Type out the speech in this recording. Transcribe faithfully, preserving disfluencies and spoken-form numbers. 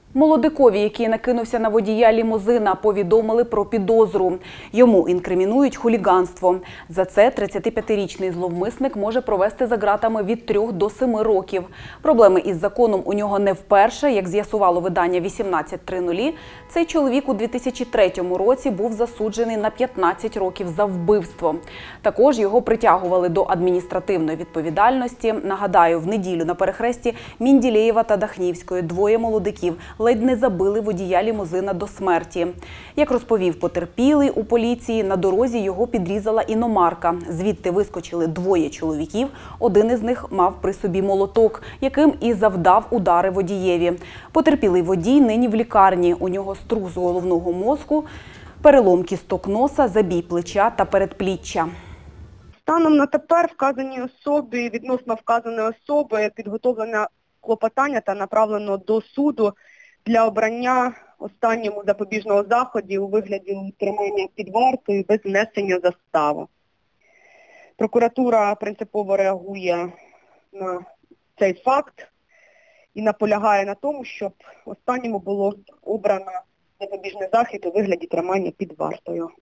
Молодикові, який накинувся на водія лімузина, повідомили про підозру. Йому інкримінують хуліганство. За це тридцятип'ятирічний зловмисник може провести за ґратами від трьох до семи років. Проблеми із законом у нього не вперше. Як з'ясувало видання вісімнадцять тридцять, цей чоловік у дві тисячі третьому році був засуджений на п'ятнадцять років за вбивство. Також його притягували до адміністративної відповідальності. Нагадаю, в неділю на перехресті Мінділеєва та Дахнівської двоє молодиків ледь не забили водія лімузина до смерті. Як розповів потерпілий у поліції, на дорозі його підрізала іномарка. Звідти вискочили двоє чоловіків, один із них мав при собі молоток, яким і завдав удари водієві. Потерпілий водій нині в лікарні, у нього струс головного мозку, перелом кісток носа, забій плеча та передпліччя. Станом на тепер вказаній особі, відносно вказаної особи, підготовлено клопотання та направлено до суду для обрання останньому запобіжного заходу у вигляді тримання під вартою без внесення застави. Прокуратура принципово реагує на цей факт і наполягає на тому, щоб останньому було обрано запобіжний захід у вигляді тримання під вартою.